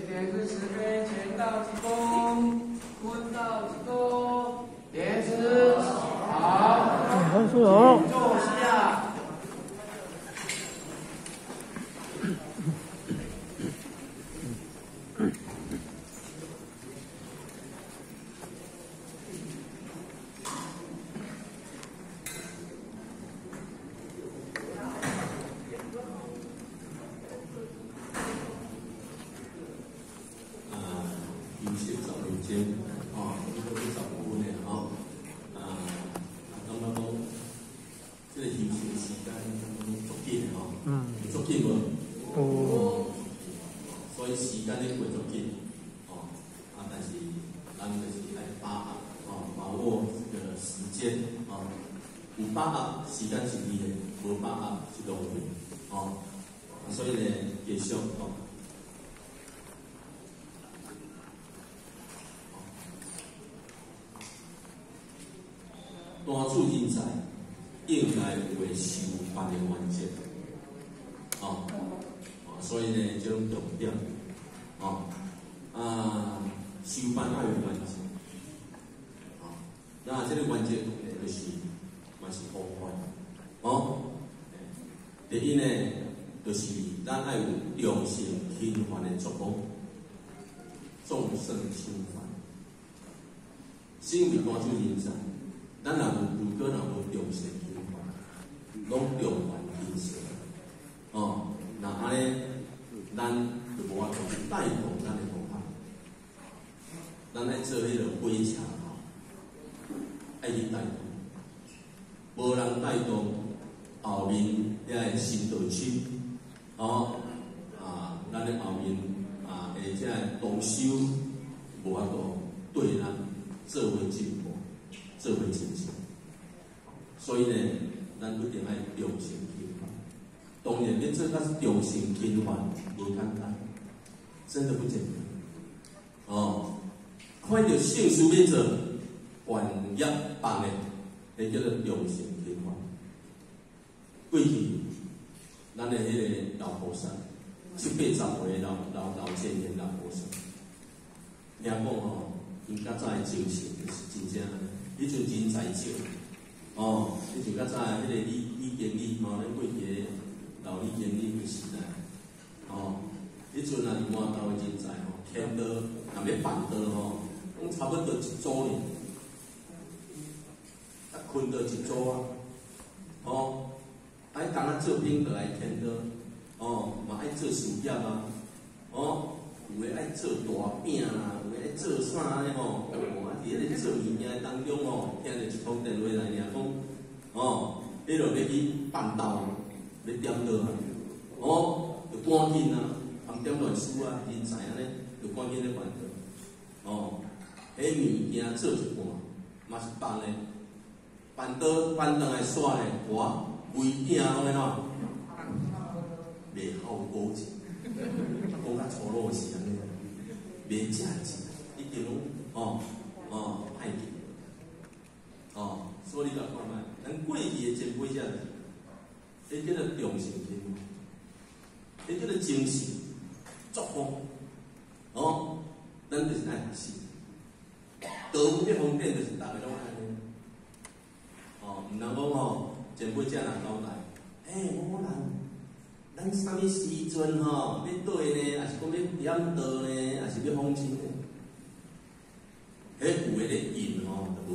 天之慈悲，前道济公，坤道济公，莲师好， 莲师好， 请坐下。 所以时间咧过足紧，但是人就是爱把握，把握这个时间，有把握时间是你的，无把握是浪费，所以呢，继续大处人才应该有的修办的原则，所以呢，这种重点，修办要有原则，那这个原则就是嘛是好款，第一呢，就是咱要有良性循环的作风，众生循环，身为大处人才，咱如果无良性循环，拢良环形成，那安尼。咱就无法度带动咱的同学，咱来做迄个火车爱去带动，无人带动，后面遐个新道区，咱的后面而且动修无法度对咱做伙进步，做伙前进，所以呢，咱一定爱良性循环。当然，你这个是良性循环，无简单，真的不简单。看到姓氏要做专业办的，那叫做良性循环。过去，咱的迄个老菩萨，70、80岁老前年老菩萨，听讲因较早的精神就是真正，迄阵人才少，迄阵较早迄个李经理，咱过去。老李经理个时代，迄阵啊，是满洲的人才签到，若要办到拢差不多1组呢，困到1组爱干那做兵就来签到，嘛爱做事业有诶爱做大饼啦，有诶爱做啥咧伫迄个做物件当中听着一通电话来尔讲，迄落要去办到。要点到就赶紧含点乱书人才安尼，就赶紧咧办到，迄物件做一半，嘛是办咧，办倒来煞咧，规定拢安怎，袂好高钱，讲较粗鲁是安尼，袂正钱，一定拢歹去，所以你甲看卖，咱过去诶前辈者。迄叫做良性循环，迄叫做精神作风，咱就是爱学习。道务这方面就是大家拢安尼，毋通讲前辈才人交代，某人，咱啥物时阵要对呢，还是讲要点道呢，还是要放心呢？迄有诶咧印就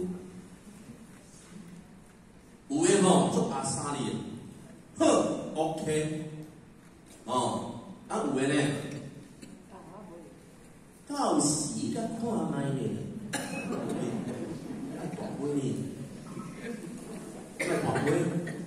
有诶做阿三哩。好 ，OK， 有诶呢，到时甲看卖呢，爱大杯呢，爱大杯，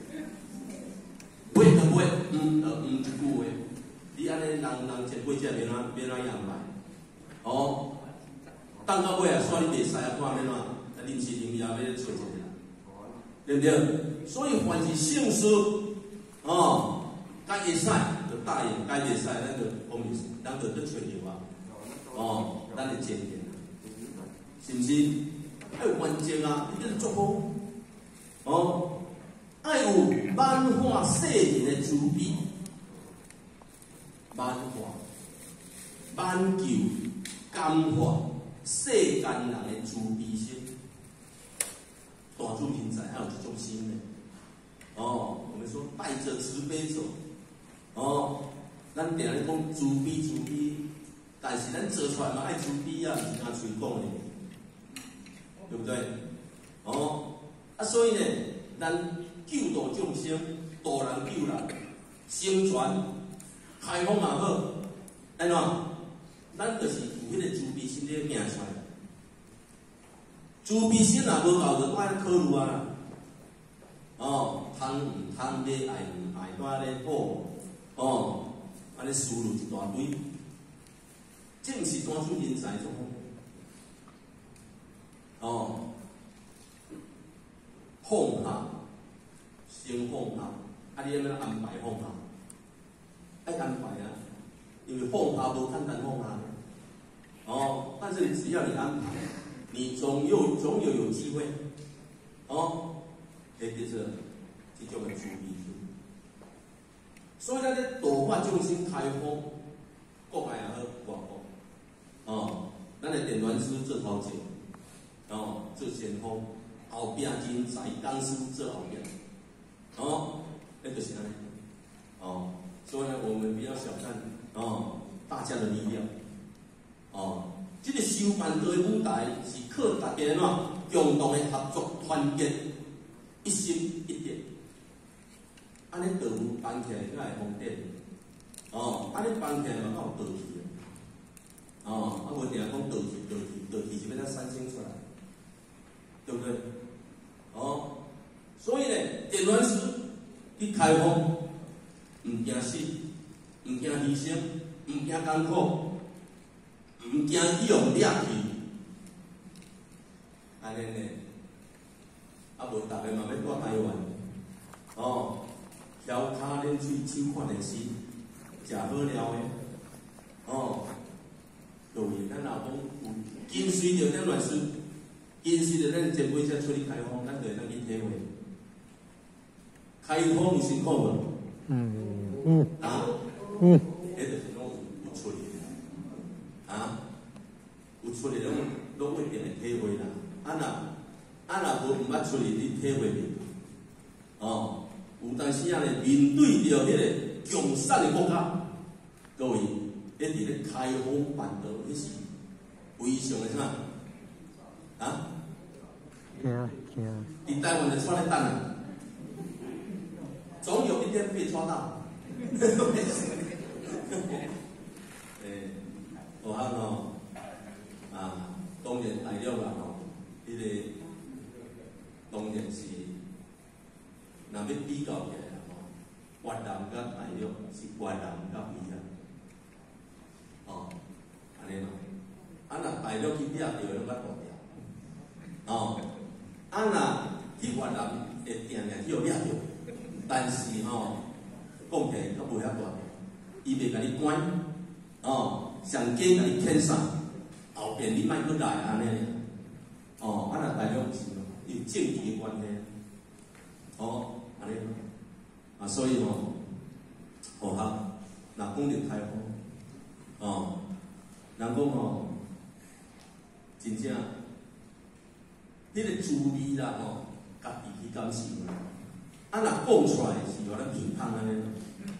买就买，一句话，你安尼人前辈者免怎样来，等到尾煞你袂使看免怎，临时临要要找一个人，对不对？所以凡是姓氏。该会使就答应，该袂使咱就咱就找着咱就坚定，是毋是？爱有原则你就是作风，爱有满化世人的慈悲，满化挽救、感化世间人的慈悲心。大主人在还有这种心呢。哦，我们说带着慈悲走。哦，咱定咧讲慈悲慈悲，但是咱做出来嘛爱慈悲啊，唔是干嘴讲的，对不对？哦，啊，所以呢，咱救度众生，度人救人，宣传开放也好，安怎？咱就是有迄个慈悲心咧命出来。慈悲心若无够，就爱考虑啊。哦，通唔通买，爱唔爱，带咧补。哦，安尼思路一大堆，这毋是单纯人才做哦，放下，先放下，啊，你安怎安排放下？爱安排啊，因为放下无简单放下。哦，但是只要你安排，你总有机会，哦，可以叫做这种的注意。所以咱咧度化众生开放，国外也好，外国，哦，咱的电源师做头前，哦，做先锋，后边人才工师做后边，哦，那就是安尼，哦，所以呢，我们不要小看哦大家的力量，哦，这个修办道的舞台是靠大家共同的合作、团结、一心一点。安尼道路办起来才会方便，哦，安尼办起来嘛较有道气，哦，啊无定讲道气是要咱产生出来，对不对？哦，所以呢，电源师去开放，唔惊死，唔惊牺牲，唔惊艰苦，唔惊用掠去，安尼呢，啊无逐个嘛要带台湾，哦。调骹恁喙手看电视，食好了的，哦，各位，咱若讲有跟随着咱乱师，跟随着咱前辈才出去开放，咱就会当去体会。开放有辛苦无？啊？迄就是拢有出力的，啊？有出力拢一定会体会啦。若无捌出力，你体会袂，哦。有当时啊咧，面对着迄个强盛的国家，各位，迄伫咧开放办道，迄是非常的啥？啊？伫台湾就带咧等啊，总有一天被抓到。学校吼，啊，当然大陆啦吼，迄个当然是。若要比较起来吼，越南甲大陆是越南较厉害，哦，安尼嘛，啊若大陆去掠着拢较大条，哦，啊若去越南会定去互掠着，但是吼，讲起来较无遐大条，伊袂甲你关，哦，上紧甲你牵上，后边你莫过来安尼，哦，啊若大陆毋是咯，有政治的关系，哦。安尼啊，所以吼，学校若讲着开放，哦，人讲吼，真正，迄个滋味啦吼，家己去感受啦。啊，若讲出来是互咱评判安尼。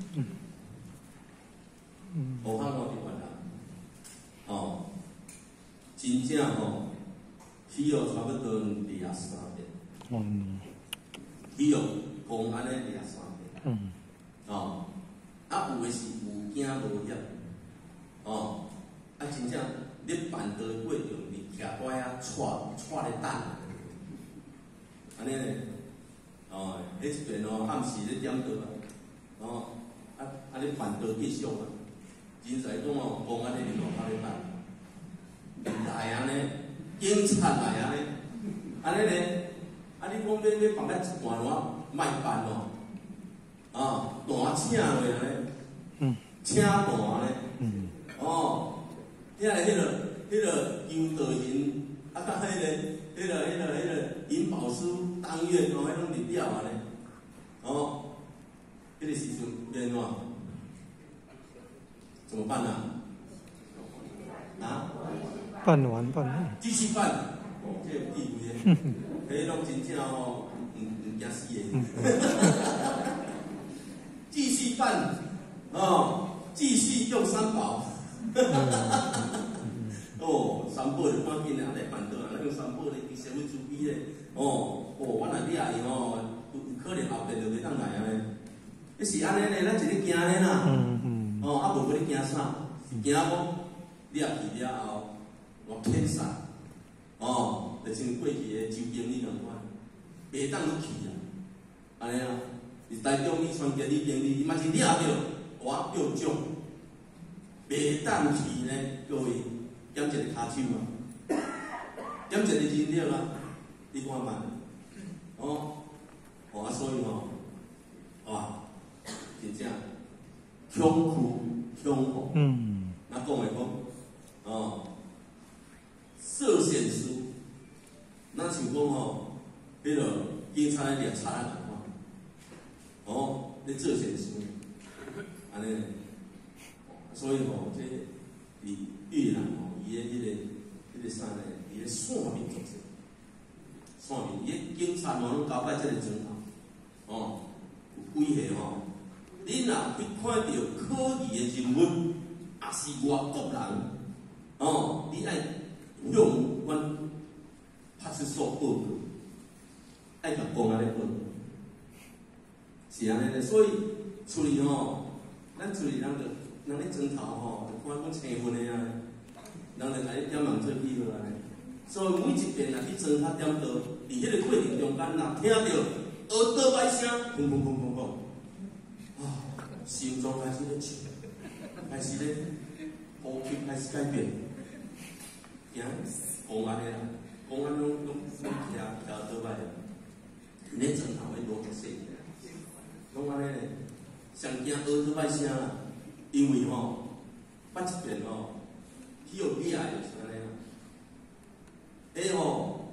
学校吼就完啦，哦，真正吼，起了差不多23点。起了。公安尼掠3点，哦，啊有诶是有惊无险，哦，啊真正你办道过程，你徛拐啊，带咧等，安尼咧，哦，迄一边哦暗时咧点道啊，哦，啊你办道继续啊，真侪种哦公安尼伫路口咧等，来安尼，警察来安尼，安尼咧，啊你讲要办甲一段路。卖办哦，啊，单请落安尼，请单咧，哦，遐个游道人，啊，甲迄个银宝师当月哦，迄拢入了安尼，哦，迄个时阵变怎？怎么办啊？ 办完办完， 继续办，哦，这有地位的，迄拢真正哦，唔惊死的。继续办，哦，继续用三宝。哦，三宝就赶紧啊来办倒啊，咱用三宝咧，社会主义咧，哦，我若掠伊哦，有可能后边就袂当来啊咧。一是安尼咧，咱一日惊咧啦，哦，啊无要你惊啥？惊讲掠去了后，我骗杀，哦，就像过去的周经理共款，袂当去去啊，安尼啊，是台中李传杰李经理，伊嘛是掠着我叫奖，袂当去呢，各位。减一个骹手啊，减一个人了啊，你看嘛，哦，啊，所以吼，哇，真正恐怖恐怖，那讲话讲，哦，涉险书，那像讲吼，迄个警察咧掠贼啊共款，哦，咧做险书，安尼，所以吼，这伫越南吼。伊个迄个啥呢？伊个线面做者，线面，伊个警察嘛拢交摆即个钟头，哦，有几下吼，你若去看到可疑的人物，也是外国人，哦，你爱向阮派出所报告，爱甲公安咧报告，是安尼咧。所以处理吼，咱处理人咧钟头吼，看讲青分的啊。人就来点人做记号安尼，所以每一遍啊去装卡点倒，伫迄个过程中间，若听到耳朵摆声，砰砰砰砰砰，啊，心脏开始咧跳，开始咧呼吸开始改变，惊公安的啦，公安拢徛耳朵摆，咧床头咧落雪洗，拢安尼咧，上惊耳朵摆声啦，因为吼，捌一遍吼。去有厉害就是安尼啦，迄吼，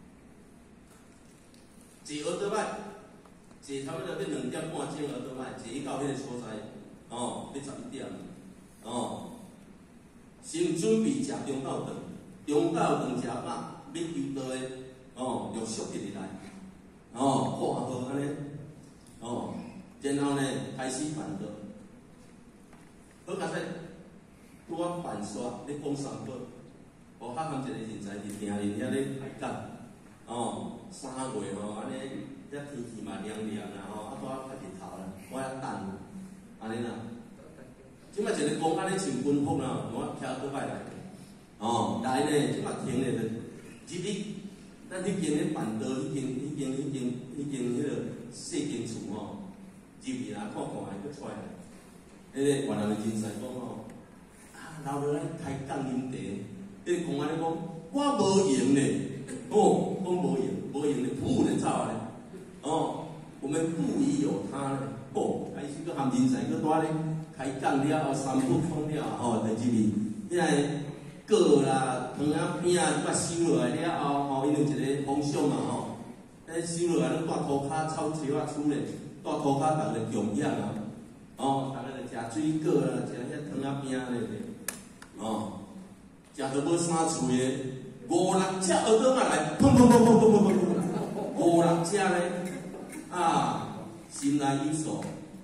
坐耳朵摆，坐差不多要2点半钟耳朵摆，坐去到迄个所在，哦，要11点，哦，先准备食中昼顿，中昼顿食饱，要求到的，哦，陆续入来，哦，挂号安尼，哦，然后呢开始办桌，好佳势。我办煞咧讲三宝，我较含一个人才伫听人遐咧开讲，哦，3月吼，安尼遮天气嘛凉凉啦吼，啊拄啊日头啦，我遐等，安尼啦。即摆一个公安咧穿军服啦，我徛倒摆来，哦，来呢，即摆停咧就，一日咱迄间咧办桌，迄间迄个细间厝吼，入去啦看看还佫出来，迄个原来的真实讲吼。留落来开讲饮茶，迄个公安咧讲，我无闲咧，哦，讲无闲咧，不能走咧，哦，我们不疑有他咧，哦，开始个含人才个带咧开讲了后，三不通了吼，在这里，迄个果啦、汤啊片啊，捌收落来了后，吼，因为一个方向嘛吼，收落来拢带涂骹草树啊厝咧，带涂骹逐个供养啊，哦，逐个就食水果啦，食遐汤啊片咧。哦，食到要三喙的5、6只耳朵仔来，砰砰砰砰砰砰砰砰，5、6只咧，啊，心内有数，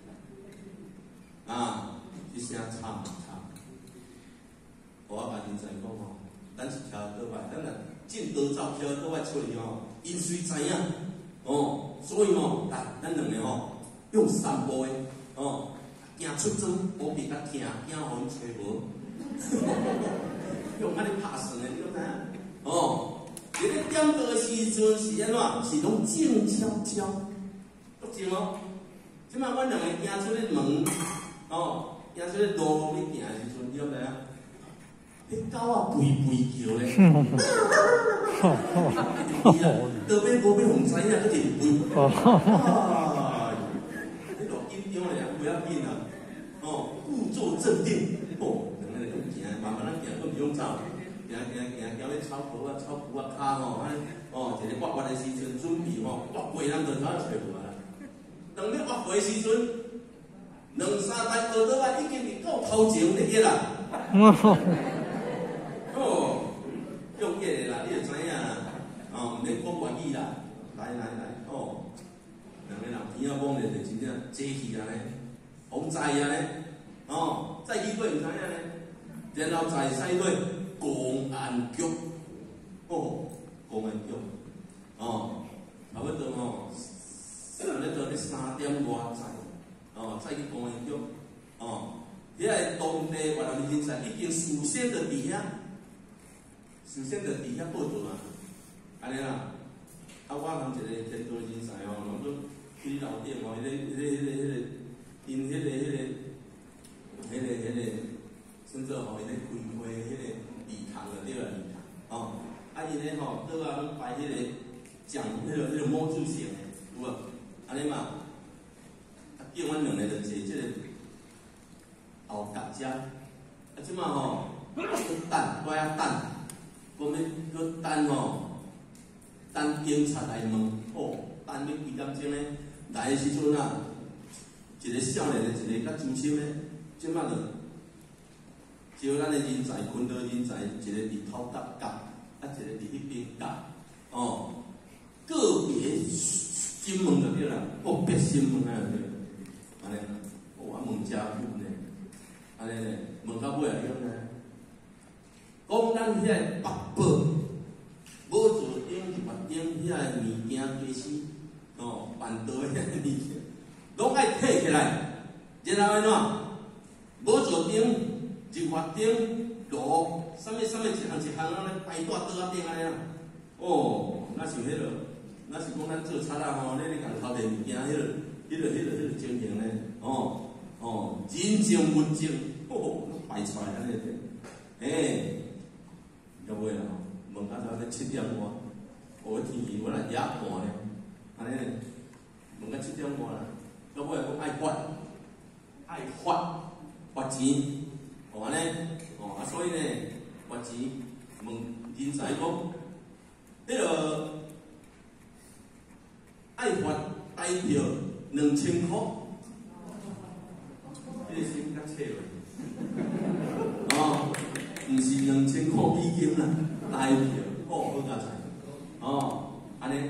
啊，一声惨。我甲人才讲吼，咱是徛耳朵摆，咱若进刀走徛耳朵摆出去吼，因虽知影，哦，所以吼，来，咱两个吼，用三步的，哦，行出庄，无必甲听，惊互因找无。用安尼拍算的，你讲知影？哦，伫咧点到的时阵是安怎？是拢静悄悄，足静哦。即摆阮两个行出咧门，哦，行出咧路咧行的时阵，你讲知影？迄狗仔吠叫咧，倒尾无要互知影，佫直吠。啊，迄落紧张咧，不要紧啊。哦，故作镇定，哦。慢慢行，都毋用走，行咧草坡啊骹吼，安尼哦，一个挖的时阵准备吼，挖过咱就早找无啊。当你挖过的时阵，2、3台耳朵仔已经伫到头前咧个啦。哦， 红知啊咧，哦，再去过唔知影咧，然后再使过公安局，哦，公安局，哦，差不多哦，那个3点外载，哦，再去公安局，哦，遐个当地越南人才已经事先就伫遐，事先就伫遐报道啊，安尼啦。啊，我含一个天道人才哦，人都去楼顶哦，因甚至吼，因咧开会礼堂就对啦，礼堂哦，啊，因咧吼，倒啊拢摆讲毛主席的，有无？安尼嘛，啊，叫阮两个就坐即个后脚遮，啊，即马吼，去等，我遐等，讲要去等吼。等警察来问，哦，等要几点钟咧？来的时阵啊，一个少年的，一个较资深的，即摆就招咱的人才，群岛人才，一个伫头角角，啊，一个伫迄边角，哦，个别新闻就对啦，个别新闻啊就对啦，安尼，我问真久呢，安尼咧，问到尾啊点呢？讲咱遐个北部。无做顶去别顶遐个物件开始，哦，办道遐个物件，拢爱摕起来，然后安怎？无做顶就发顶路，啥物一项安尼摆大桌仔顶安尼啦。哦，那是迄落，那是讲咱做贼啊吼，咧共偷摕物件，迄落情形咧，哦，人情物证，哦，摆出来安尼个，要袂啦？问啊，到7点外，我天气我来野寒咧，安尼咧，问到7点外啦，到尾讲爱发钱，哦安尼，哦啊所以呢，发钱问人才讲，迄个爱发台票2000块，迄个心较切落，哦，毋是2000块美金啦。台票，好加财，哦，安尼，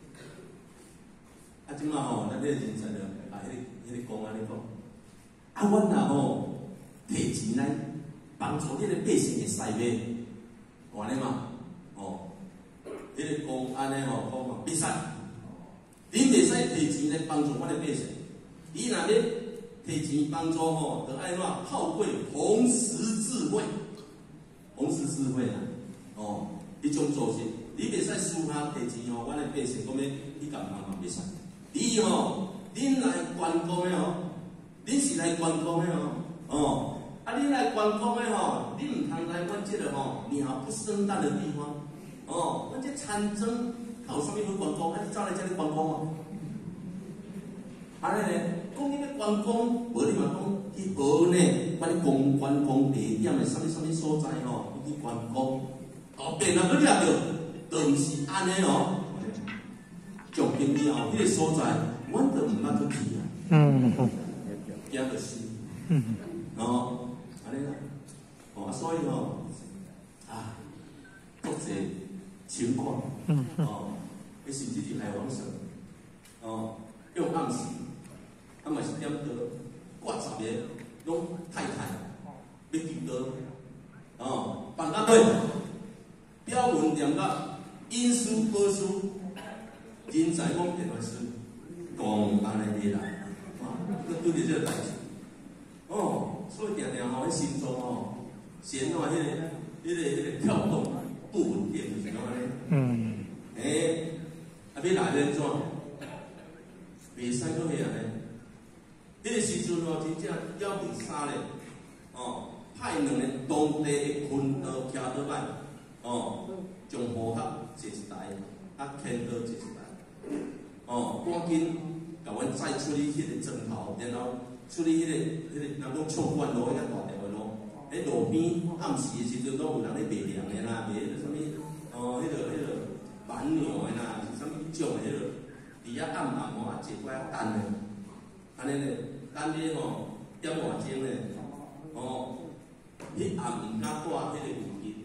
啊，即马吼，咱这个人才了，啊，迄个讲安尼讲，啊，阮若吼摕钱来帮助迄个百姓会使买，安尼嘛，哦，迄个讲安尼吼，讲嘛，袂使，恁袂使摕钱来帮助阮的百姓，你若要摕钱帮助吼，就爱怎靠过红十字会，红十字会啊。哦，迄种做事，你袂使私下摕钱吼，阮的百姓讲要你干嘛嘛袂使。你吼，恁来观光的吼，恁是来观光的吼，哦，啊，恁来观光的吼，你毋通来阮这个吼鸟不生蛋的地方，哦，阮这参政，靠有啥物好观光？啊，你走来这里观光啊？安尼咧，讲你要观光，无你嘛讲去学呢，把你观光地点的啥物所在吼，去观光。哦，变啊！你掠着，就毋是安尼哦。从今以后，迄个所在，阮就毋捌去去啊。惊着死。哦，安尼啦。哦，所以吼，啊，国际情况，哦，迄甚至是海王省，哦，用暗时，啊嘛是点到，挂10个拢太太，要求到，哦，放到尾。标文念到因书报书，人才讲电话书，讲安尼的啦，佮对着这个代志，哦，所以定吼，迄心中吼，先话迄个跳动不稳定，就是讲安尼。啊，要来变怎？袂使搁遐呢？迄个时阵吼，真正要袂杀咧，哦，派2个当地的军刀骑倒来。哦，将河合坐一台，啊，牵刀坐一台，哦，赶紧甲阮载出去迄个砖头，然后出去迄个，人讲唱官路迄个大条的路，迄路边暗时的时阵，拢有人咧卖粮的啦，卖迄个啥物，哦，迄个蛮牛的啦，是啥物种的迄个，伫遐暗吼啊，坐过来等的，安尼咧，等你吼点外钟咧，哦，迄暗毋敢挂迄个附近。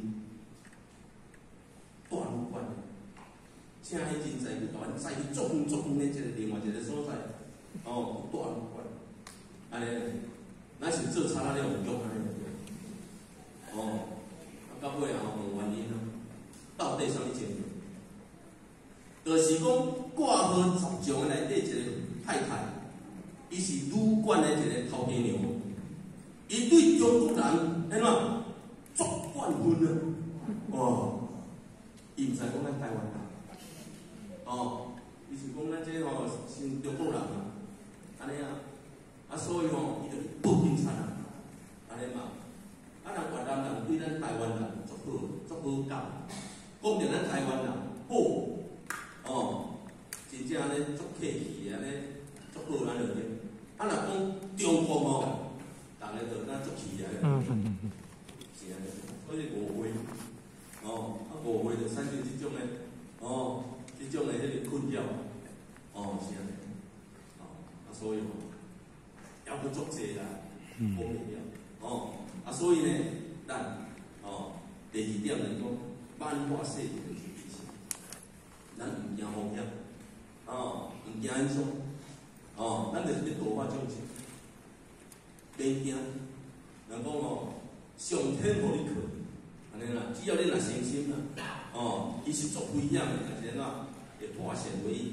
大路关，请迄人才去甲阮载去作风的另外一个所在，哦，大路关，安安尼，咱是做差咱咧用足安尼。哦，到尾啊，问原因啊，到底啥物情形？就是讲挂号十种内底一个太太，伊是旅馆的一个头家娘，伊对中国人安怎足惯分啊？哦，伊毋知讲咱台湾人，哦，伊是讲咱这吼是中国人啊，安尼啊，所以吼伊就报警察啊，安尼嘛，人越南人对咱台湾人足好教，讲着咱台湾人好，哦。真正咧足客气安尼，足好安尼个。若讲中国吼，逐个就咱足气啊。是安尼，所以误会，误会就产生即种诶，即种诶迄个困扰，是安尼，所以也不足济啦，方便了，所以呢，咱第二点来讲，万化世界的提醒，咱毋惊风险。毋惊安怎？咱就是要度化众生，免惊。人讲上天互你靠，安尼啦，只要你若诚心啦，伊是足危险的，但是怎会化险为夷？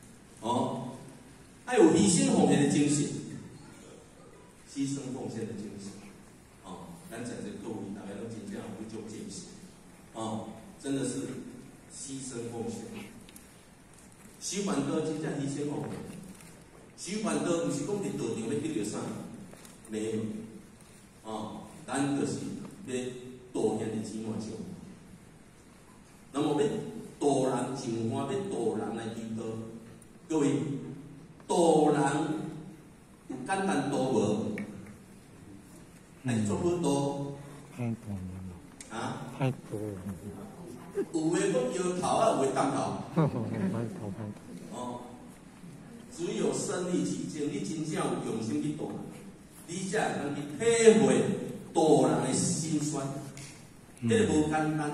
爱有牺牲奉献的精神，牺牲奉献的精神。咱在座各位大家都真正有这种精神，真的是牺牲奉献。修办道真正牺牲奉献，修办道毋是讲伫道场要得到啥，没有，咱就是要道现的钱满少。那么要道人净化，要道人来引导，各位，道人有简单道无？还是做好道？ 太多了。啊？太多了。 有诶讲摇头啊，有诶降头。只有身历其境，你真正有用心去度，你才会当去体会度人诶辛酸，迄个无简单。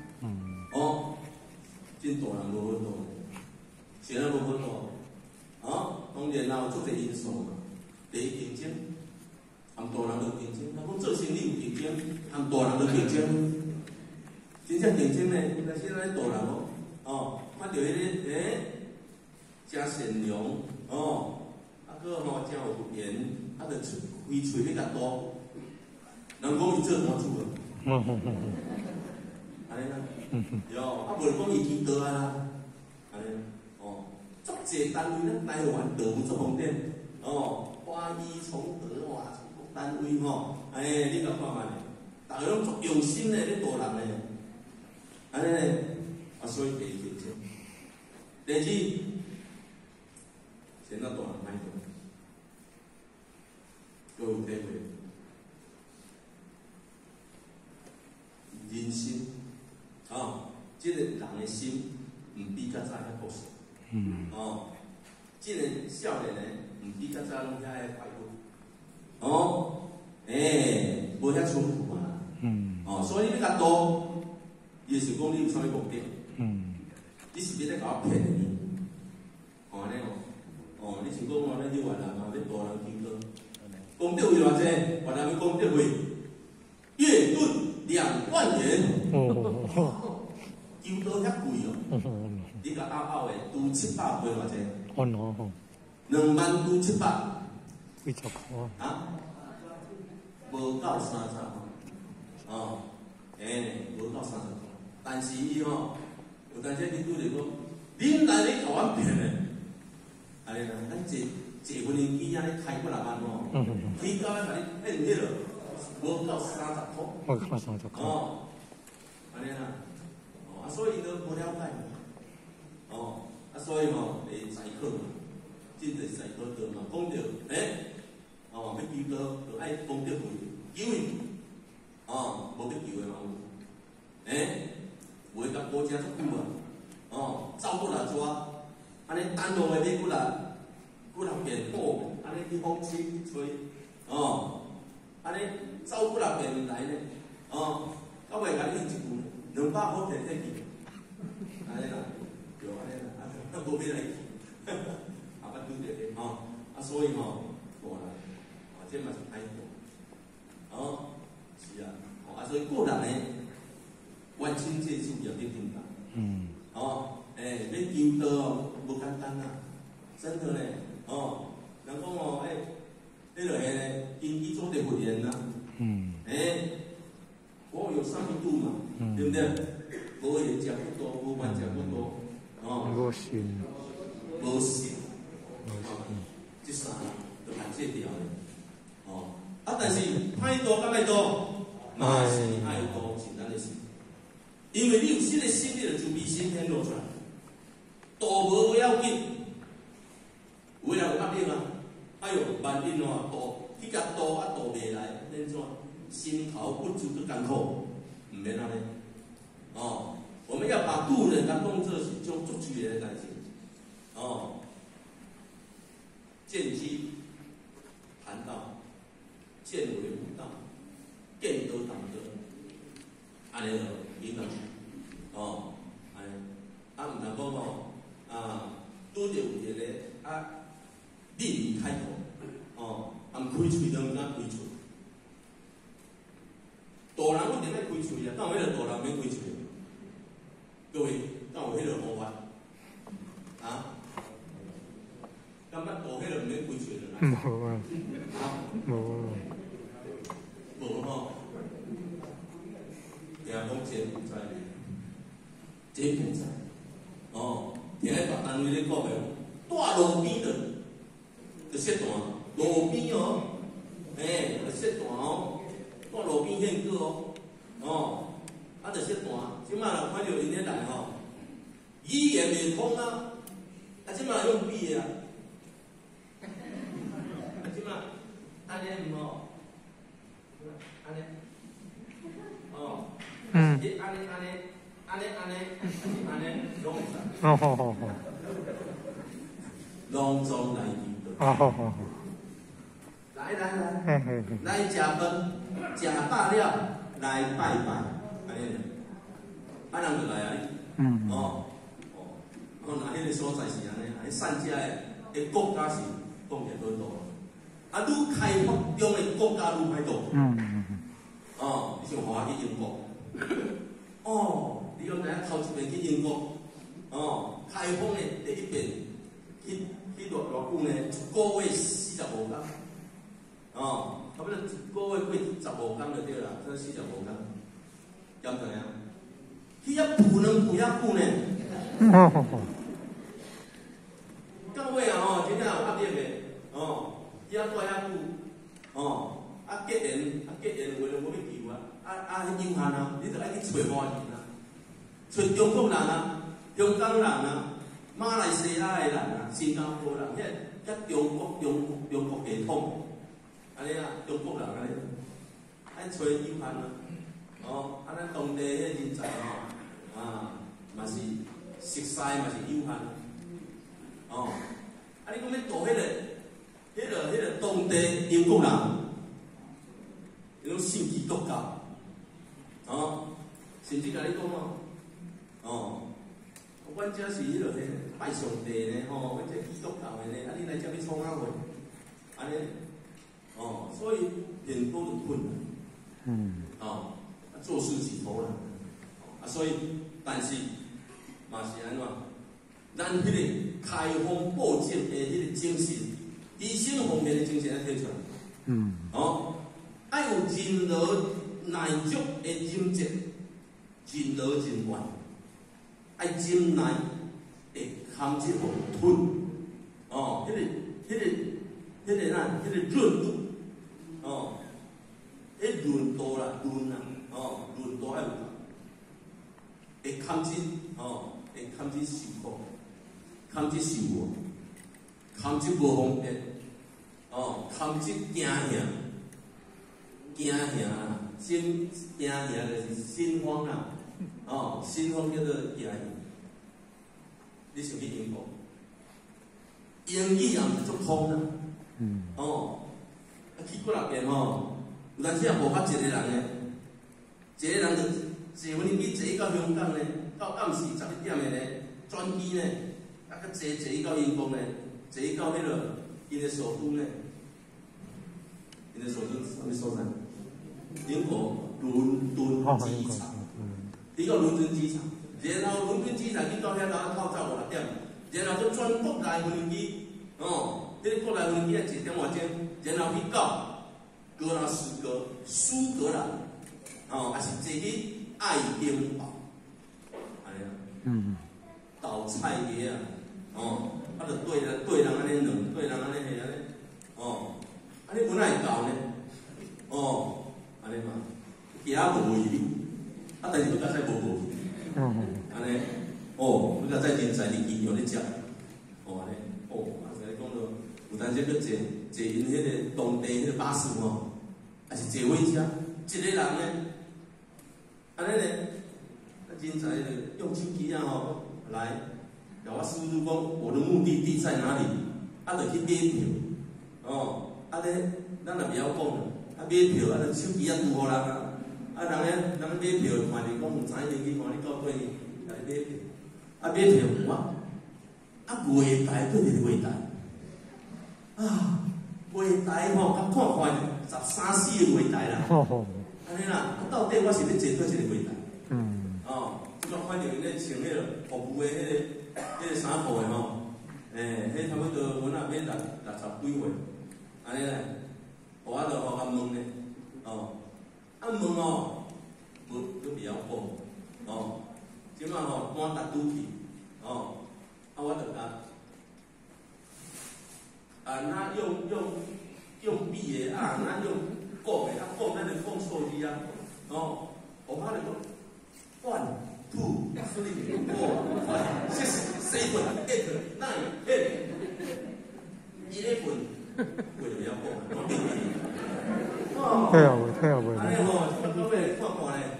真度人无好度，是安无好度。当然啦，有足侪因素嘛。第一竞争，含大人有竞争，咱讲做生意有竞争，含大人有竞争。真正竞争呢，但是咱大人看到迄个真善良，个真有缘，就开喙咧甲多，人讲伊做单主啊，安尼啦，对，无讲伊祈祷啊啦，安尼，足侪单位咱台湾道务做方便，花衣崇德哇，单位你甲看卖，逐个拢足用心咧咧度人咧。安尼咧，所以第一竞争，第二，先到大人歹做，各有体会，人心，即个人的心，毋比较早遐朴实，即个少年呢，毋比较早拢遐个快活，无遐冲突嘛，所以你甲多。伊是讲你有啥物目的？你是要咧甲我骗你？安尼你是讲咱去越南要大人听歌，功德费偌济？越南要功德费月盾2万元，求到遐贵你甲拗的拄700卖偌济？2万拄700， 几十块无到30，无到30。但是伊有当时你拄着讲，恁来咧甲阮骗咧，安尼啦，咱坐无人机啊，咧开几6万起到咱甲你骗迄落，无到30块。 无到30块。 安尼啦，所以都无了解，所以会宰客嘛，真就是宰客道嘛，讲着要求道就爱功德费，求伊，无要求的嘛有，袂甲保证足久啊！走过来抓，安尼单独的你过来遍好，安尼去风吹去吹，安尼走过来遍来呢，到尾甲你一句200块摕起去，安尼啦，对安尼啦，无要来去，捌拄着的所以大人爱亲切事业去听讲。 嗯。 哦，要求道哦，无简单啦，真的呢。哦，人讲哦，迄落个经济做得不严啦。 嗯。 我有三度嘛，对不对？无盐食不多，无饭食不多，哦。 无信。 无信。 无信。 这三就限制掉咧。哦，但是歹多敢歹多，嘛是爱多是咱的事。因为你有新的心，你就自比心显露出来。多无要紧，有人有压力啊！哎哟，万一哦多，去甲多啊多袂来，恁怎？心头不足的艰苦，唔免安尼。哦，我们要把渡人当作是种足具的代志。哦，见机谈道，见为无道，见得当得，安尼就明白。哦，安尼，唔通讲哦，拄着有一个另开口，哦，唔开喙都唔敢开喙。大人我定爱开喙啊，敢有迄个大人免开喙？各位，敢有迄个方法？感觉大迄个毋免开喙了？ 无啊。无。 无吼。听讲这唔知，这唔知。哦，听喺大单位咧讲嘅，住路边的，就设段路边哦，就设段哦。住路边献歌哦，就说段，即摆若看到因咧来吼，语言袂通啊，即摆用笔啊，即摆安尼唔好，安尼，哦，安尼，拢唔使， 哦。 拢总来遇到。 哦。 来，来食饭，食饱了来拜拜，安尼，人就来啊。哦，那迄个所在是安尼，善家的国家是讲起好多，愈开发中的国家愈歹多。哦，你像华去英国，哦，你讲知影头一遍去英国，哦，开放的第一遍，去偌久呢？一个月45天。哦，差不多一个月过15天就对啦，这45天，敢知影？去遐浮能浮遐久呢？到尾啊真正有压力的，去遐住遐久，结缘为了无要求有限啊，你就爱去找华人啊，找中国人啊，香港人啊，马来西亚的人啊，新加坡人，遐中国系统。安尼啊，中国人安尼，爱找有限啊，咱当地迄人才嘛是熟悉，嘛是有限，你讲要度迄个当地英国人，迄种信基督教，甚至甲你讲阮遮是迄个拜上帝呢，阮遮基督教的呢，你来遮要创啥货？安尼。所以很多的困难，做事起头难，所以但是嘛是安怎？咱迄个开放报正的迄个精神，医生方面的精神要提出来，爱有任劳耐足的忍节，任劳任怨，爱忍耐会堪这互吞，迄个润度。润度啦，润度爱有，会堪这，会堪这受苦，堪这受饿，堪这无方便，堪这惊吓，心惊吓就是心慌啦，心慌叫做惊吓。你想去英国，英语也毋是足通啦，去过那边有当时也无法一个人呢，一个人就坐飞机坐到香港呢，到暗时11点的呢，转机呢，坐到英国呢，坐到迄个因的首都呢，因的首都什么所在？英国伦敦机场。你讲到伦敦机场，然后伦敦机场去到遐头透早5点，然后再转国内飞机，迄个国内飞机啊1点外钟，然后去到格拉斯哥、苏格兰，还是坐去爱丁堡，安尼啊，豆菜鸡啊，就对人安尼两，对人安尼嘿安尼，安尼本来会到呢，安尼嘛，行无去，但是要甲再无去，安尼，要甲再人才伫机场咧食，安尼，所以讲到有当时要坐因迄个当地迄个巴士还是坐火车，一个人呢，安尼咧，人才就用手机来。甲我输入讲我的目的地在哪里，就去买票，咱也不晓讲啦，买票就手机拄互人啊，人买票看着讲唔知呢，去看你到底来买票，买票我，月台对着月台，月台甲看13、14个月台啦，安尼啦，到底我是要坐倒一个月台？即个看到因咧穿迄个服务的迄个衫裤的迄差不多阮也买60几岁，安尼咧，我就甲问咧，问无都比较好，即摆赶达拄去，我就甲那用笔的那用讲的讲咱就讲错字啊，我就讲1、2、3、4、5、6、7、8、9、10、11，为了要讲， 退后袂，退後袂。 安尼各位看看咧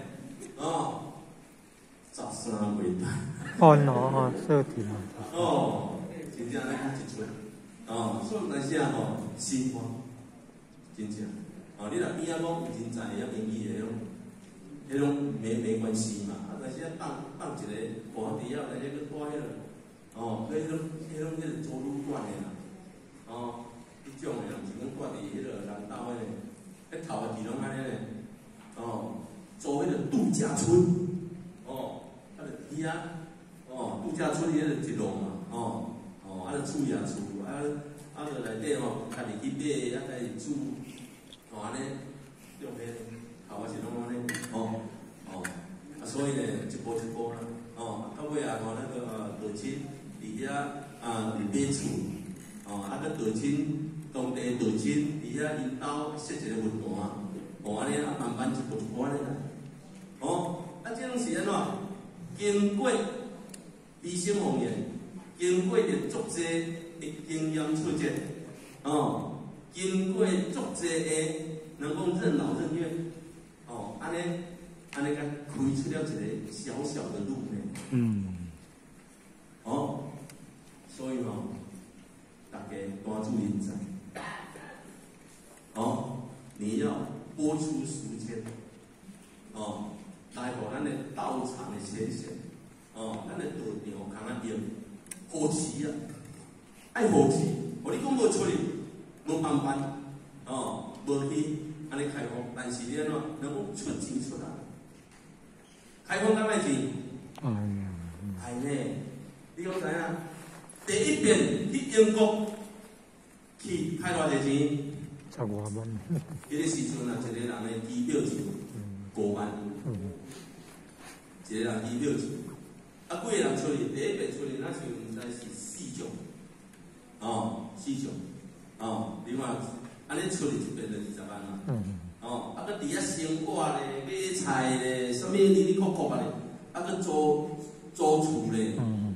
，13月台。 设定真正咧一出，所以有时心慌，真正，你若边仔讲有人才会晓英语的迄种没关系嘛，但是放一个盘底啊，但是去带迄个，迄种做旅馆的啦，迄种的，毋是讲挂伫迄个人兜迄头个地拢安尼咧，做迄个度假村，就伫遐，度假村迄个一路嘛，就厝也厝，就内底家己去买，家己煮，安尼，种迄头个是拢安尼，所以咧一步一步啦，到尾那个父亲伫遐买厝，个父亲当地父亲伫遐因兜设一个文坛，安尼慢慢一步一步安尼啦，这种是安怎？经过医生方面，经过着足济的经验出节，经过足济的，人讲任劳任怨，安尼甲开出了一个小小的路呢。所以大家多注意在，你要拨出时间，来互咱的道场的先生，咱的道场通用，好持啊，爱好持，互你讲无出去，无办法，无去安尼开放，但是你安怎能够出钱出来？开放敢卖钱？系呢，你讲知影？第一遍去英国去开偌济钱 ？15万。 迄个时阵一个人的机票钱5万，一个人机票钱，几个人出去？第一遍出去，那时候毋知是4种，4种，另外安尼出去一遍就20万啦。搁伫遐生活咧，买菜咧，啥物哩哩扣咧，搁租厝咧，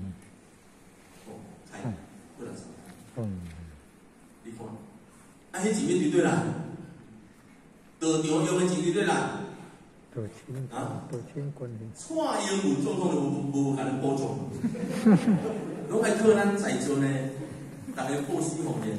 才几60万。你看，迄钱要伫对啦，道场用的钱伫对啦。 道亲关系。 蔡英文总统就无甲咱补助，拢爱靠咱在座呢，大家布施方面。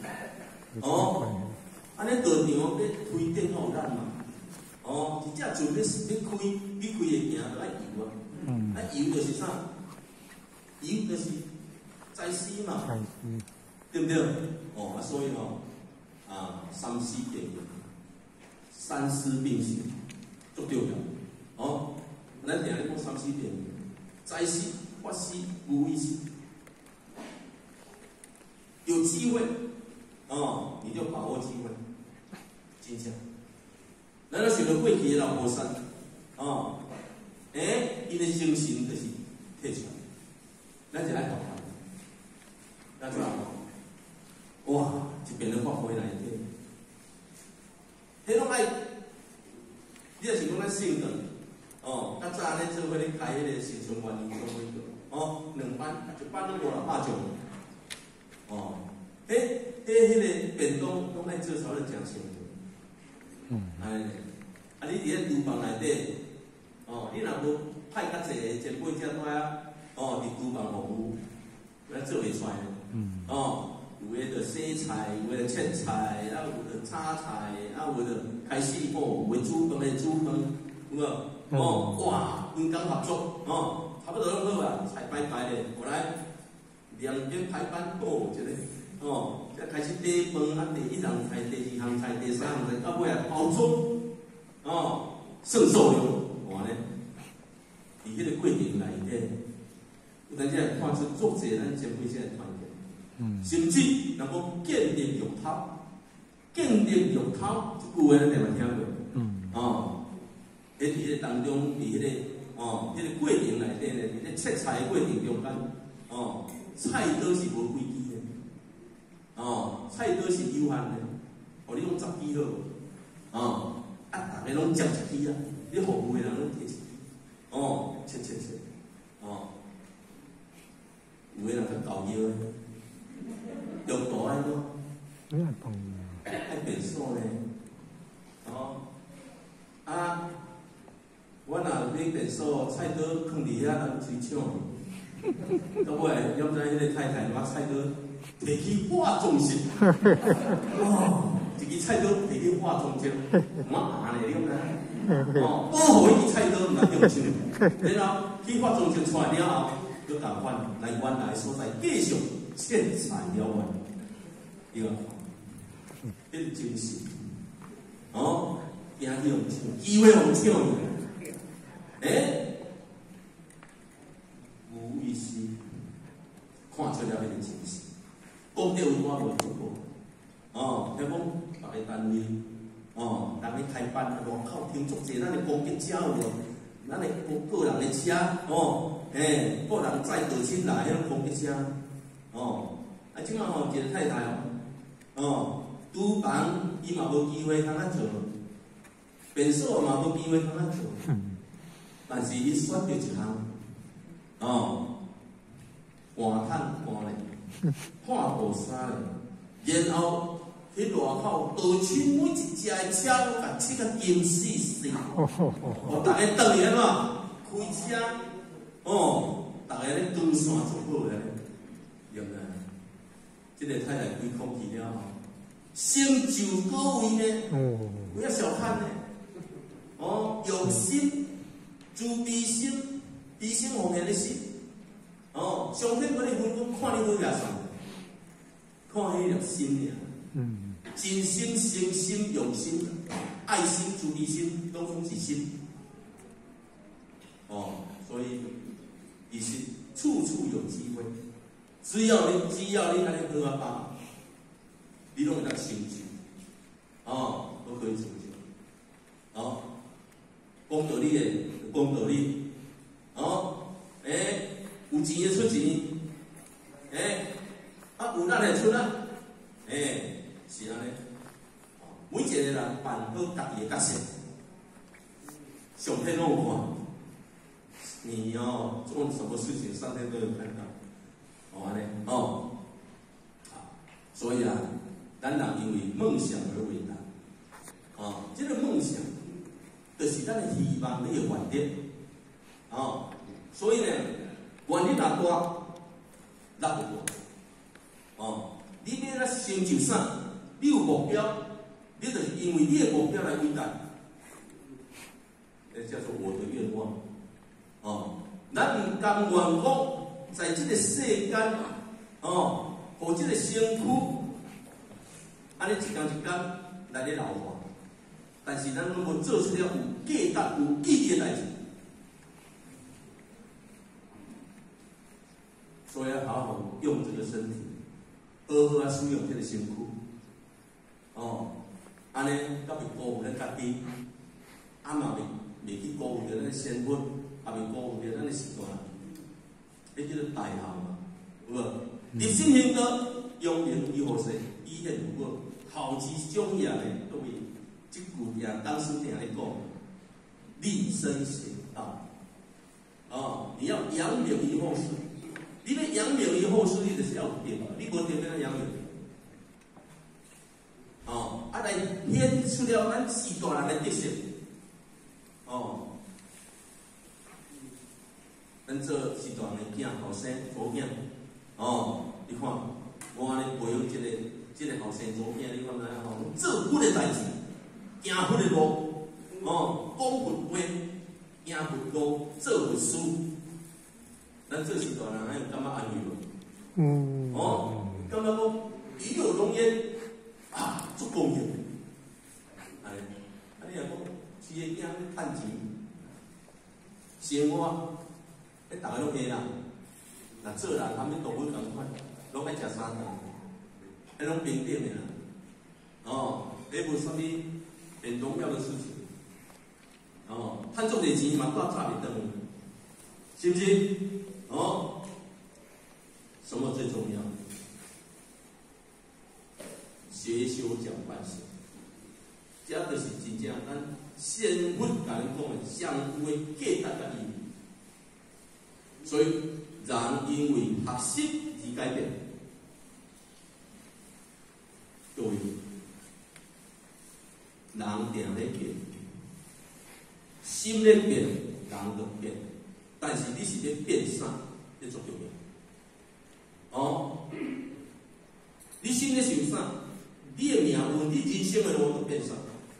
安尼道场要推荐互咱嘛，一只船要开会行，都爱油啊，油就是啥？油就是财师嘛，对不对？所以三思并行，三思并行，足重要。咱定咧讲 34遍，在世发誓无畏死。有机会，你就把握机会，真正。咱咧想到过去的老菩萨，因的精神就是退出来，咱就爱学他，咱就爱学。哇，一边咧发挥内底，迄拢爱，你若是讲咱性格，较早咧做伙咧开迄个新春元年总会课，2班，一班拢500种，迄个便当拢爱做差不多诚成多，你伫咧厨房内底，你若无派较济个前辈者跩啊，伫厨房服务，咱做袂出来呢。有诶着洗菜，有诶着切菜，有诶着炒菜，有诶着开始有诶煮饭诶煮饭，有无？哇，分工合作，差不多拢好啊，菜摆摆咧，后来2点排班一个，才开始底饭第1项菜，第2项菜，第3项菜，到尾啊包装，算数量，哇咧，伫迄个过程内底，有阵时会看出足侪咱前辈者诶团结。甚至若讲建立玉头，建立玉头这句话咱定嘛听过。伫迄个当中，伫迄个迄个过程内底咧，伫咧切菜的过程中间，菜刀是无规矩的，菜刀是有限的，你用10支好，逐个拢接一支啊，你服务的人拢摕一支，切，有的人较搞腰的。用大安怎？爱变数呢？我若要变数，菜刀放伫遐，人追抢。到尾，要不然迄个太太把菜刀摕去化妆室，一支菜刀摕去化妆室，我硬咧，你知？保护迄支菜刀毋通中枪，然后去化妆室出来了后，佮共款来原来所在继续。切菜了完，对吧？迄个精神，惊去互抢，机会互抢去，无意思，看出了迄个精神。讲到有我无做过，听讲别个单位，单位开班啊，外口听足济咱的公家车有无？咱的个人的车，个人载道亲来迄种公家车。即摆一个太太厨房伊嘛无机会通做，便所嘛无机会通做，但是伊选择一项，换炭换咧，换布衫咧，然后迄外口道亲每一只的车拢甲漆个金死死，逐个倒去安怎开车，逐个咧端线做好咧。用啊！这个太太开空气了后，成就各位呢，不要小看呢。用心、慈悲心、悲心奉献的心，上天给你分工，看你好也算，看迄粒心尔。真心、诚心、用心、爱心、慈悲心，拢总是心。所以其实处处有机会。只要你安尼好啊办，你拢会当成就，都可以成就。讲道理的讲道理，有钱的出钱，有咱的出啊，是安尼。每一个人办好家己的角色，上天拢有看。你做什么事情，上天都有看到。安尼所以咱人因为梦想而伟大，这个梦想就是咱的希望，你的原点，所以呢，原点若大，力就大，你要来成就啥？你有目标，你就是因为你的目标来伟大，叫做我的愿望，咱唔甘愿讲。在这个世间，互这个身躯，安尼一天一天来咧老化，但是咱拢无做出了有价值、有意义的代志， 所以要好好用这个身体，好好啊使用这个身躯。哦，安尼才袂辜负咱家己，啊嘛袂去辜负着咱的身份，也袂辜负着咱的习惯。迄叫做大孝嘛，有无？立心行道，扬名于后世，以现如果，后之忠言的各位，即句也当时定咧讲，立身行道。哦，你要扬名于后世，你要扬名于后世，你就是要有德，你无德要怎扬名？哦，啊来显出了咱四大人的特色。哦，咱做四大人的囝，后生祖囝。哦，你看，我安尼培养这个后生祖囝，你看哪样吼？做佛的代志，行佛的路，哦，讲佛话，行佛路，做佛事。咱做四大人，还有感觉安慰无？哦，感觉讲与有荣焉啊，足公平。安你若讲，饲个囝咧趁钱，生活，迄逐个拢下啦。若做人，他们都会共款，拢爱食三顿，迄拢平等的啦。哦，迄无啥物很重要的事情。哦，趁足侪钱嘛，搁差袂当，是不是？哦，什么最重要？学修讲办事，这就是真正咱先佛甲咱讲的上有的价值甲意义。所以人因为学习而改变。各位，人定咧变，心咧变，人就变。但是你是咧变啥？这最重要。哦，你心咧想啥？你的命运，你人生的路就变啥？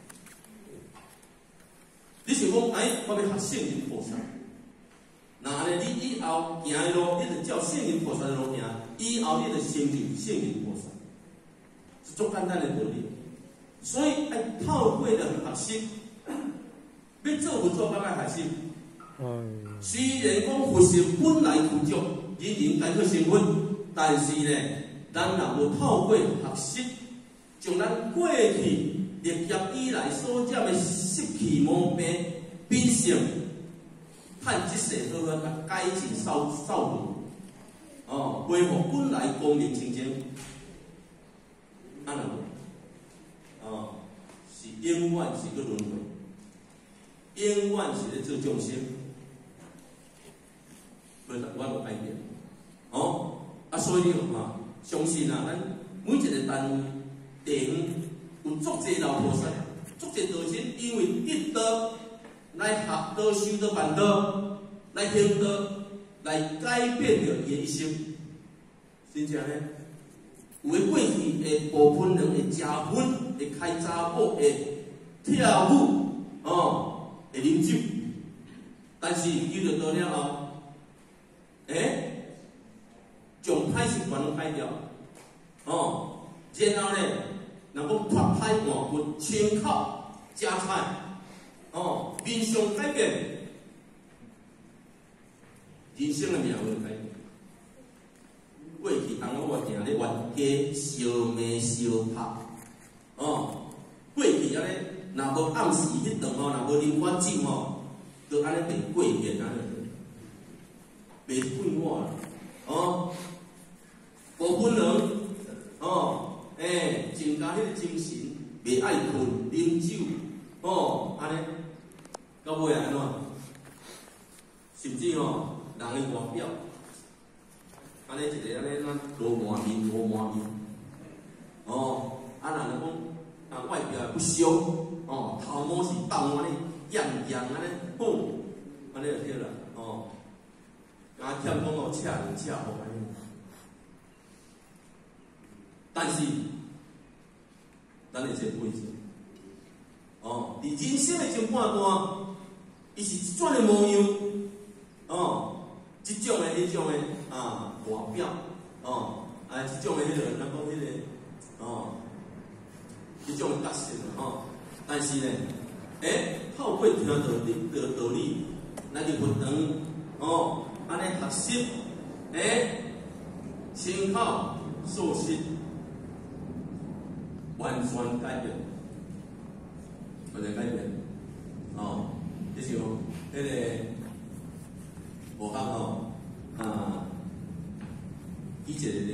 你想讲，哎，我要学圣人菩萨。那安尼，你以后行的路，你就照圣人菩萨的路行，以后你就成就圣人菩萨，是足简单的道理。所以爱透过着学习，要做佛做干爱学习。虽然讲佛性本来具足，人人皆可成佛，但是呢，咱若无透过学习，将咱过去历劫以来所占的习气毛病变成，趁即世好好甲改进扫除，哦，恢复本来光明清净，安那哦，是永远是个轮回，永远是咧做众生，我改变，哦，啊，所以啊，相信啊，咱每一个单位。定有足侪老菩萨，足侪道神，因为得道来学道、修道、办道，来行道，来改变着伊的一生。真正呢，有诶过去会部分人会食薰，会开查某，会跳舞，哦，会啉酒，但是修着道了后，将歹习惯拢改掉，哦，然后呢？若讲脱胎换骨，清口食菜，哦，面相改变，人生的命运改变。过去翁仔我定咧冤家相骂相拍，哦，过去安尼，若无暗时迄顿哦，若无啉我酒哦，就安尼变过瘾安尼，袂快活啦，哦，部分人，哦。增加迄个精神，袂爱困，啉酒，哦，安尼，到尾安怎？甚至哦，人的外表，安尼一个安尼咱罗满面，哦，啊，人讲啊外表不修，哦，头毛是动安尼，样安尼，吼，安尼就对啦，哦，啊，欠讲哦，赤好安尼。但是，咱会做规则，哦，伫人生的前半段，伊是一种的模样，哦，即种的迄种的外表，哦，即种的迄个，咱讲迄个，哦，即种的角色，哦，但是呢，透过听道理，咱就不能，哦，安尼学习， 参考受信，完全改变，完全改变。哦，就像迄个无讲吼，以前的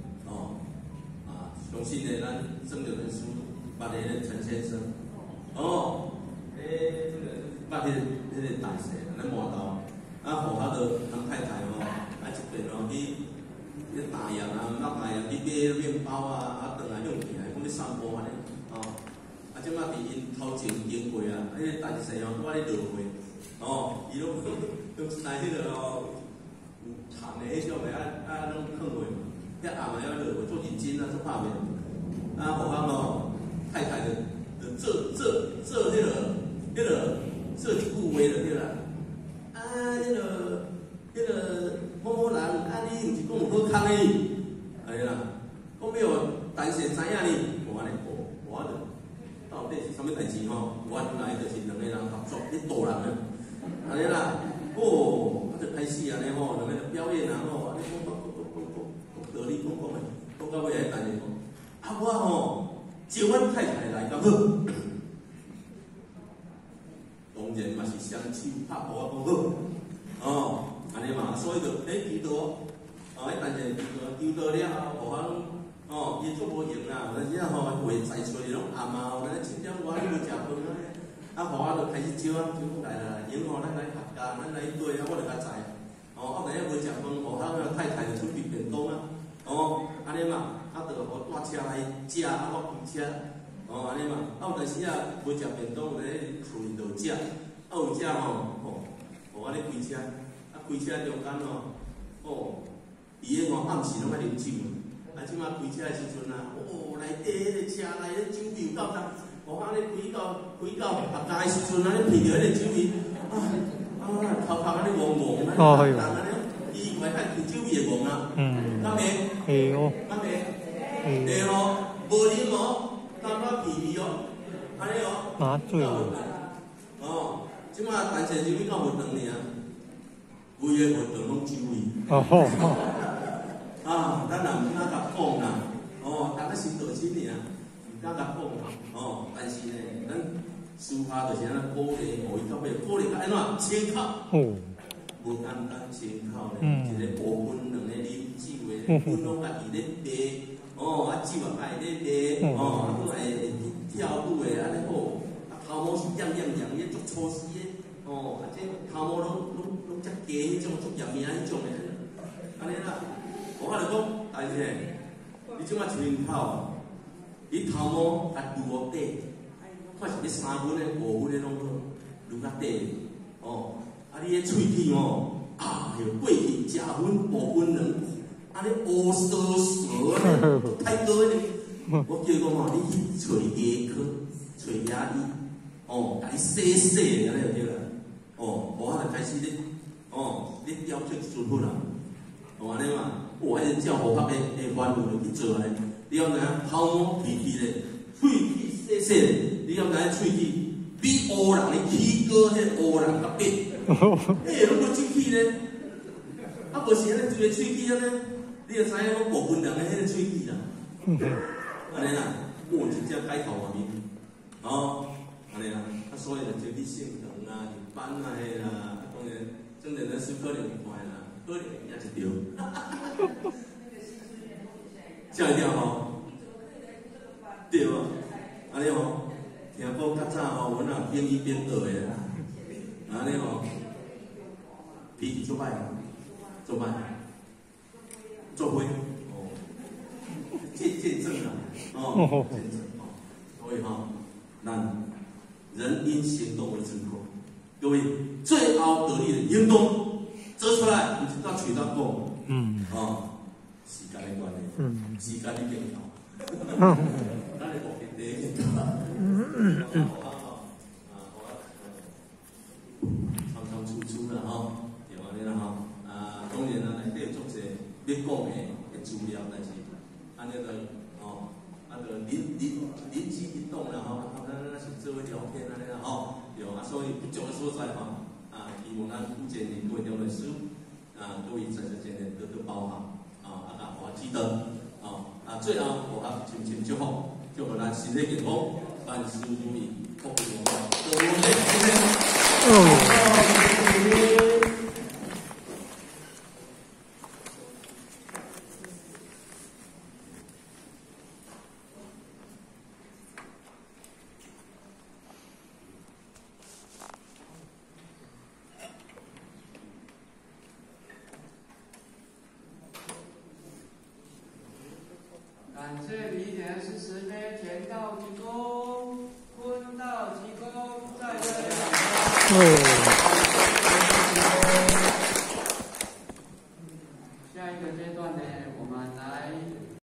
相信的咱郑柳的书，捌的陈先生，这个捌迄个大事，咱磨刀，互他的咱太太一边去大洋北大洋去买面包转来用起来，讲要散步安尼，即摆伫因头前经过迄个大事我咧落会，伊拢用来迄个有虫的迄种的拢放落嘛，遐暗的落会做认真做拍面，互咱太太就做迄个做一句话就对啦，迄个某某人，你毋是讲有好康的？哎啦，讲要但是知影呢，无安尼，无就到底是啥物代志吼？原来就是两个人合作，咧导人啊，安尼啦，就开始安尼两个人表演安尼讲道理讲的，讲到尾来等于讲，我招阮太太来咁好，当然嘛是双手拍鼓讲好，安尼嘛，所以就祈祷，但是祈祷了后，互咱伊做无用啦，但是会在厝里拢暗有咱7点外你无食饭互我就开始招来，因咱来客家，咱来对我就较知，等下无食饭，互咱太太就出去便当安尼嘛，就互带车来食，我开车，安尼嘛，有当时无食便当，就咧厝里就食，有食互我咧开车。开车中间伊暗时拢爱啉酒，即摆开车的时阵内底迄个车内咧酒味有够重，安尼开到合家的时阵，安尼闻着迄个酒味，头壳安尼黄黄，安尼伊怪开酒味会黄敢袂？会敢袂？会无啉淡薄鼻味安尼麻醉即摆但是就比较无长尔。规个活动拢酒味。咱人毋敢甲讲啦，大家先道歉尔，毋敢甲讲但是呢，咱私下就是安尼鼓励，互伊到尾鼓励甲安怎参考，无简单参考咧，一个部分两个啉酒的，分拢家己咧爬，酒也家己咧爬，会跳舞的安尼头毛是痒痒痒，伊足粗丝的。这头毛拢遮低，迄种足严命迄种的，安尼啦。我就讲，大姐，你即摆村口，你头毛甲撸好底，看是要3分的、5分的拢好，撸较底。你迄喙齿过去食粉、5分两，安尼乌烧烧安尼，太高咧。我叫讲你去找牙科、找牙医，甲你洗安尼就对啦。我就开始咧雕出一尊好人，安尼嘛，迄个照互拍的范围就去做安尼。你敢知影头毛剃剃咧，喙齿洗咧，你敢知影喙齿比乌人的齿膏迄乌人较白，拢无进去咧。无是安尼一个喙齿安尼，你就知影讲部分人的迄个喙齿啦，安尼啦，真正改头换面，安尼啦，所以就去性堂入班迄啦，当然，真正咱是可能会啦，可能也是对。吓一跳对安尼听讲较早阮也边医边学的，安尼脾气足歹，做歹，做伙见证啦，见证所以咱人因行动而成功。各位，最后得力的行动做出来，不是到嘴到讲，时间的关系，时间的健康，咱的目的第一健康，仓仓促促啦对安尼啦当然啦，内底有足侪要讲的资料，但是安尼就临机一动啦咱是做伙聊天安尼啦对所以不足的所在希望咱福建的各位中的师各位在这间的多多包涵那我记得最后我还深深祝福，祝福咱身体健康，万事如意，福如东海，多谢谢谢。 感谢离田是慈悲，田道济公，坤道济公，在这里。